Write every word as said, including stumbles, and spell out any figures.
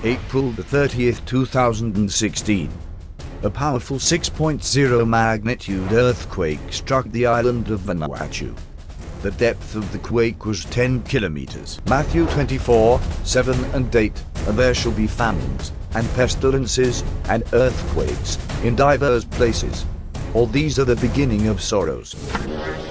April the thirtieth two thousand sixteen. A powerful six point zero magnitude earthquake struck the island of Vanuatu. The depth of the quake was ten kilometers. Matthew twenty-four, seven and eight, and there shall be famines, and pestilences, and earthquakes, in divers places. All these are the beginning of sorrows.